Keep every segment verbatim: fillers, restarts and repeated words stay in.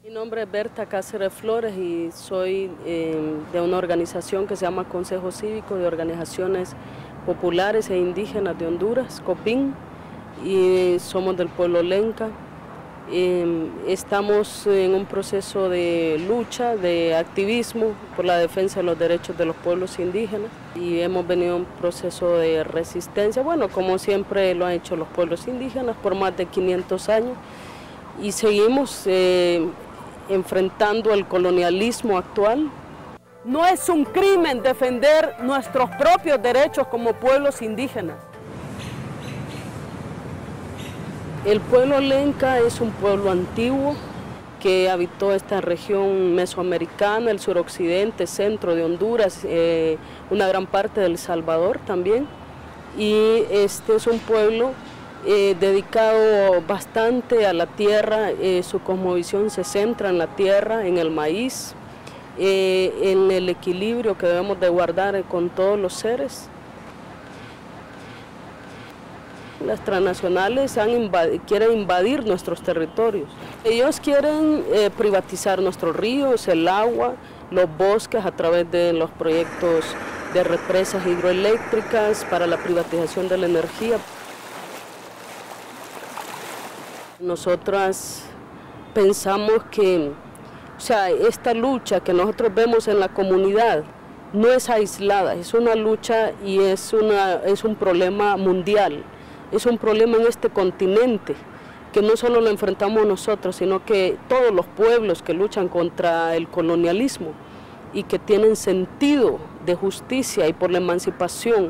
Mi nombre es Berta Cáceres Flores y soy eh, de una organización que se llama Consejo Cívico de Organizaciones Populares e Indígenas de Honduras, COPIN, y somos del pueblo Lenca. Eh, estamos en un proceso de lucha, de activismo por la defensa de los derechos de los pueblos indígenas y hemos venido en un proceso de resistencia, bueno, como siempre lo han hecho los pueblos indígenas por más de quinientos años y seguimos eh, enfrentando el colonialismo actual. No es un crimen defender nuestros propios derechos como pueblos indígenas. El pueblo Lenca es un pueblo antiguo que habitó esta región mesoamericana, el suroccidente, centro de Honduras, eh, una gran parte de El Salvador también. Y este es un pueblo eh, dedicado bastante a la tierra, eh, su cosmovisión se centra en la tierra, en el maíz, eh, en el equilibrio que debemos de guardar con todos los seres. Las transnacionales han invadi- quieren invadir nuestros territorios. Ellos quieren eh, privatizar nuestros ríos, el agua, los bosques a través de los proyectos de represas hidroeléctricas para la privatización de la energía. Nosotras pensamos que, o sea, esta lucha que nosotros vemos en la comunidad no es aislada, es una lucha y es, una, es un problema mundial. Es un problema en este continente, que no solo lo enfrentamos nosotros, sino que todos los pueblos que luchan contra el colonialismo y que tienen sentido de justicia y por la emancipación.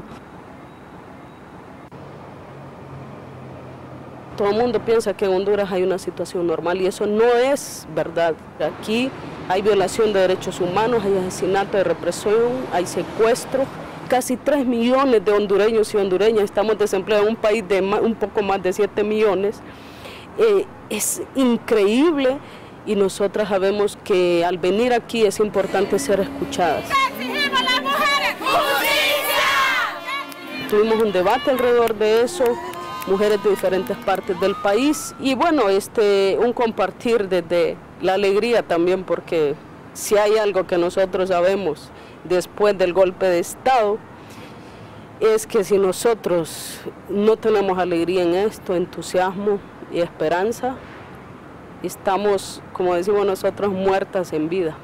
Todo el mundo piensa que en Honduras hay una situación normal y eso no es verdad. Aquí hay violación de derechos humanos, hay asesinato de represión, hay secuestro. Casi tres millones de hondureños y hondureñas estamos desempleados en un país de más, un poco más de siete millones. Eh, es increíble y nosotras sabemos que al venir aquí es importante ser escuchadas. ¡Exigimos las mujeres justicia! Tuvimos un debate alrededor de eso, mujeres de diferentes partes del país y bueno, este, un compartir desde la alegría también, porque si hay algo que nosotros sabemos después del golpe de Estado, es que si nosotros no tenemos alegría en esto, entusiasmo y esperanza, estamos, como decimos nosotros, muertas en vida.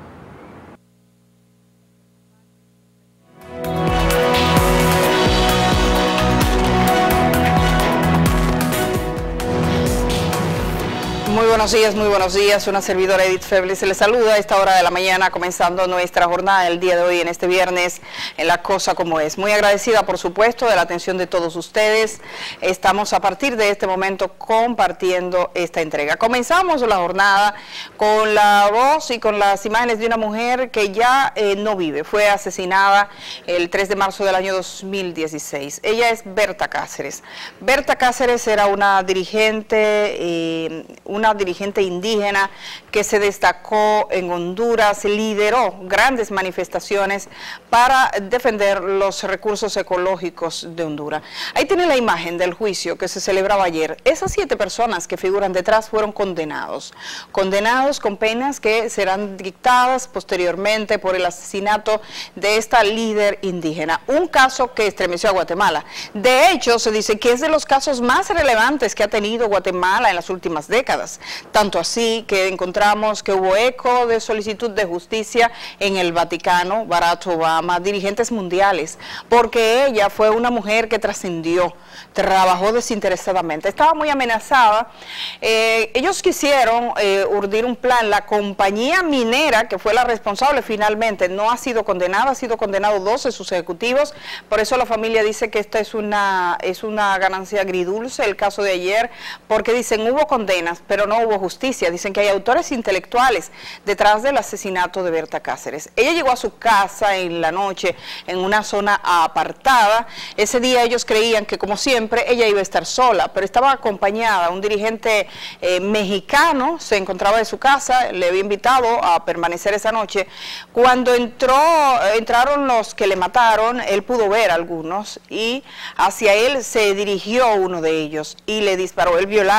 Muy buenos días, muy buenos días. Una servidora, Edith Feble, se les saluda a esta hora de la mañana, comenzando nuestra jornada el día de hoy, en este viernes, en La Cosa Como Es. Muy agradecida, por supuesto, de la atención de todos ustedes. Estamos a partir de este momento compartiendo esta entrega. Comenzamos la jornada con la voz y con las imágenes de una mujer que ya eh, no vive. Fue asesinada el tres de marzo del año dos mil dieciséis. Ella es Berta Cáceres. Berta Cáceres era una dirigente, eh, una una dirigente indígena que se destacó en Honduras, lideró grandes manifestaciones para defender los recursos ecológicos de Honduras. Ahí tiene la imagen del juicio que se celebraba ayer. Esas siete personas que figuran detrás fueron condenados, condenados con penas que serán dictadas posteriormente por el asesinato de esta líder indígena. Un caso que estremeció a Guatemala. De hecho, se dice que es de los casos más relevantes que ha tenido Guatemala en las últimas décadas. Tanto así que encontramos que hubo eco de solicitud de justicia en el Vaticano, Barack Obama, dirigentes mundiales, porque ella fue una mujer que trascendió, trabajó desinteresadamente, estaba muy amenazada. Eh, ellos quisieron eh, urdir un plan. La compañía minera, que fue la responsable finalmente, no ha sido condenada, ha sido condenado doce de sus ejecutivos. Por eso la familia dice que esta es una, es una ganancia agridulce, el caso de ayer, porque dicen hubo condenas, pero no hubo justicia. Dicen que hay autores intelectuales detrás del asesinato de Berta Cáceres. Ella llegó a su casa en la noche, en una zona apartada. Ese día ellos creían que, como siempre, ella iba a estar sola, pero estaba acompañada. Un dirigente eh, mexicano se encontraba en su casa, le había invitado a permanecer esa noche. Cuando entró, entraron los que le mataron, él pudo ver a algunos y hacia él se dirigió uno de ellos y le disparó. Él vio el arma.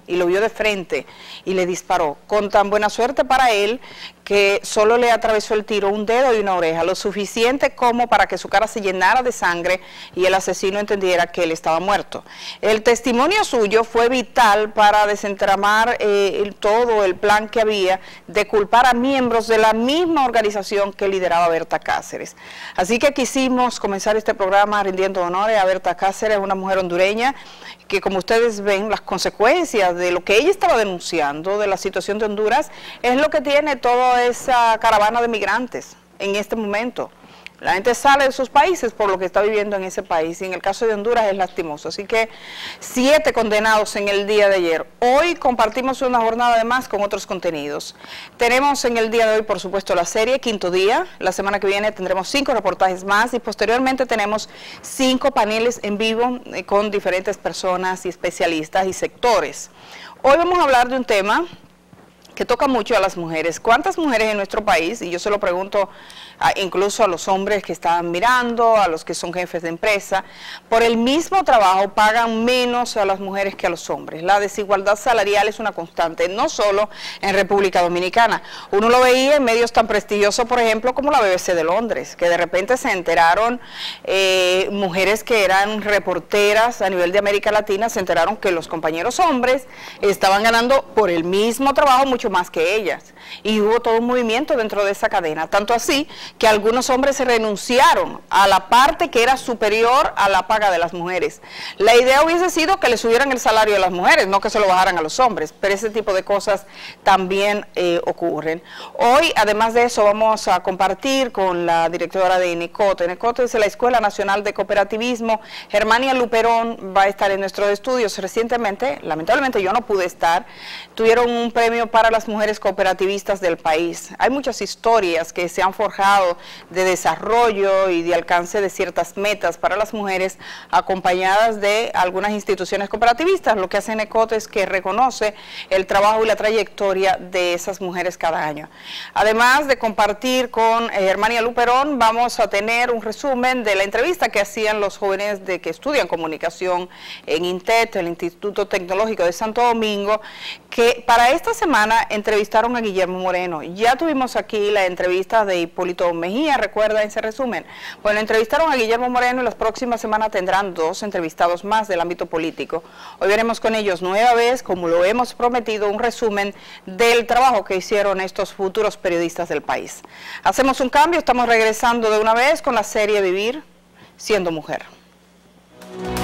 y lo vio de frente y le disparó, con tan buena suerte para él que solo le atravesó el tiro un dedo y una oreja, lo suficiente como para que su cara se llenara de sangre y el asesino entendiera que él estaba muerto. El testimonio suyo fue vital para desentramar eh, el, todo el plan que había de culpar a miembros de la misma organización que lideraba Berta Cáceres. Así que quisimos comenzar este programa rindiendo honores a Berta Cáceres, una mujer hondureña que, como ustedes ven, las consecuencias de lo que ella estaba denunciando, de la situación de Honduras, es lo que tiene toda esa caravana de migrantes en este momento. La gente sale de sus países por lo que está viviendo en ese país, y en el caso de Honduras es lastimoso. Así que siete condenados en el día de ayer. Hoy compartimos una jornada de más con otros contenidos. Tenemos en el día de hoy, por supuesto, la serie Quinto Día. La semana que viene tendremos cinco reportajes más y posteriormente tenemos cinco paneles en vivo eh, con diferentes personas y especialistas y sectores. Hoy vamos a hablar de un tema que toca mucho a las mujeres. ¿Cuántas mujeres en nuestro país? Y yo se lo pregunto a, incluso a los hombres que están mirando, a los que son jefes de empresa, por el mismo trabajo pagan menos a las mujeres que a los hombres. La desigualdad salarial es una constante, no solo en República Dominicana. Uno lo veía en medios tan prestigiosos, por ejemplo, como la B B C de Londres, que de repente se enteraron, eh, mujeres que eran reporteras a nivel de América Latina, se enteraron que los compañeros hombres estaban ganando por el mismo trabajo mucho más que ellas, y hubo todo un movimiento dentro de esa cadena, tanto así que algunos hombres se renunciaron a la parte que era superior a la paga de las mujeres. La idea hubiese sido que le subieran el salario a las mujeres, no que se lo bajaran a los hombres, pero ese tipo de cosas también eh, ocurren. Hoy, además de eso, vamos a compartir con la directora de ENECOTE. ENECOTE es la Escuela Nacional de Cooperativismo. Germania Luperón va a estar en nuestros estudios. Recientemente, lamentablemente yo no pude estar, tuvieron un premio para las mujeres cooperativistas del país. Hay muchas historias que se han forjado de desarrollo y de alcance de ciertas metas para las mujeres, acompañadas de algunas instituciones cooperativistas. Lo que hace ENECOTE es que reconoce el trabajo y la trayectoria de esas mujeres cada año. Además de compartir con eh, Germania Luperón, vamos a tener un resumen de la entrevista que hacían los jóvenes de que estudian comunicación en INTET, el Instituto Tecnológico de Santo Domingo, que para esta semana entrevistaron a Guillermo Moreno. Ya tuvimos aquí la entrevista de Hipólito Mejía, recuerda ese resumen. Bueno, entrevistaron a Guillermo Moreno y las próximas semanas tendrán dos entrevistados más del ámbito político. Hoy veremos con ellos nueva vez, como lo hemos prometido, un resumen del trabajo que hicieron estos futuros periodistas del país. Hacemos un cambio, estamos regresando de una vez con la serie Vivir siendo mujer.